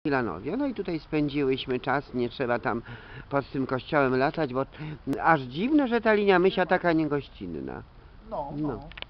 Milanowie. No i tutaj spędziłyśmy czas, nie trzeba tam pod tym kościołem latać, bo aż dziwne, że ta linia Mysia taka niegościnna. No.